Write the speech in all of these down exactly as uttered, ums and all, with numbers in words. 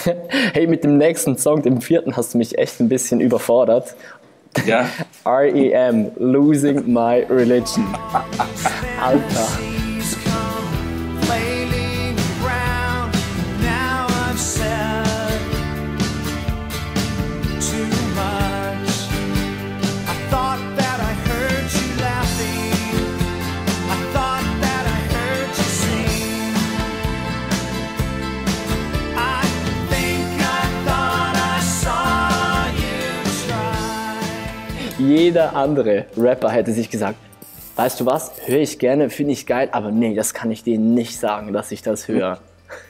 Hey, mit dem nächsten Song, dem vierten, hast du mich echt ein bisschen überfordert. Ja. R E M, Losing My Religion. Alter. Jeder andere Rapper hätte sich gesagt, weißt du was, höre ich gerne, finde ich geil, aber nee, das kann ich denen nicht sagen, dass ich das höre.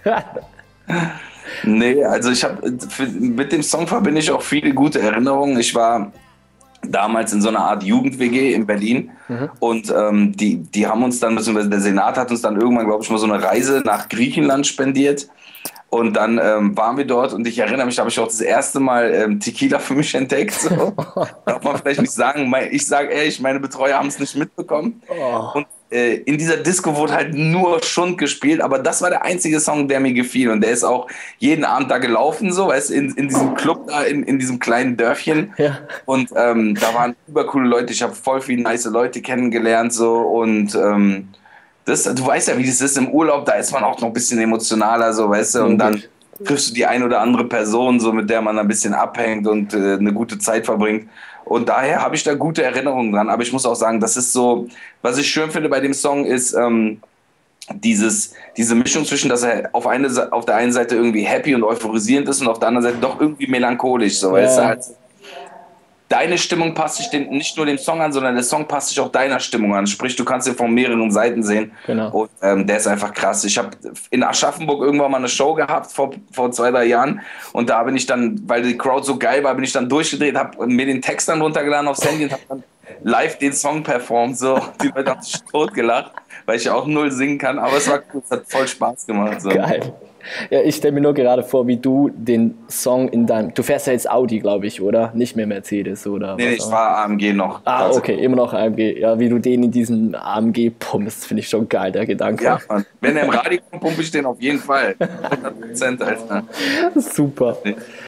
Nee, also ich habe mit dem Song verbinde ich auch viele gute Erinnerungen. Ich war damals in so einer Art Jugend-W G in Berlin mhm. und ähm, die, die haben uns dann, beziehungsweise der Senat hat uns dann irgendwann, glaube ich, mal so eine Reise nach Griechenland spendiert. Und dann ähm, waren wir dort und ich erinnere mich, da habe ich auch das erste Mal ähm, Tequila für mich entdeckt. So. Darf man vielleicht nicht sagen. Ich sage ehrlich, meine Betreuer haben es nicht mitbekommen. Oh. Und äh, in dieser Disco wurde halt nur Schund gespielt, aber das war der einzige Song, der mir gefiel. Und der ist auch jeden Abend da gelaufen, so, weißt, in, in diesem Club da, in, in diesem kleinen Dörfchen. Ja. Und ähm, da waren übercoole Leute. Ich habe voll viele nice Leute kennengelernt. So, und ähm, Das, du weißt ja, wie das ist im Urlaub, da ist man auch noch ein bisschen emotionaler, so, weißt du, und dann triffst du die ein oder andere Person, so, mit der man ein bisschen abhängt und äh, eine gute Zeit verbringt. Und daher habe ich da gute Erinnerungen dran. Aber ich muss auch sagen, das ist so, was ich schön finde bei dem Song ist, ähm, dieses, diese Mischung zwischen, dass er auf, eine, auf der einen Seite irgendwie happy und euphorisierend ist und auf der anderen Seite doch irgendwie melancholisch, so, ja. Weißt du, als, deine Stimmung passt sich den, nicht nur dem Song an, sondern der Song passt sich auch deiner Stimmung an. Sprich, du kannst ihn von mehreren Seiten sehen. Genau. Und ähm, der ist einfach krass. Ich habe in Aschaffenburg irgendwann mal eine Show gehabt, vor, vor zwei, drei Jahren. Und da bin ich dann, weil die Crowd so geil war, bin ich dann durchgedreht, habe mir den Text dann runtergeladen aufs Handy und habe dann live den Song performt. So. Die Leute haben sich totgelacht, weil ich auch null singen kann. Aber es war cool, es hat voll Spaß gemacht. So. Geil. Ja, ich stelle mir nur gerade vor, wie du den Song in deinem... Du fährst ja jetzt Audi, glaube ich, oder? Nicht mehr Mercedes, oder? Nee, ich fahre A M G noch. Ah, okay, immer noch A M G. Ja, wie du den in diesen A M G pumpst, finde ich schon geil, der Gedanke. Ja, Mann. Wenn er im Radio kommt, pumpe ich den auf jeden Fall. hundert Prozent, Alter. Super.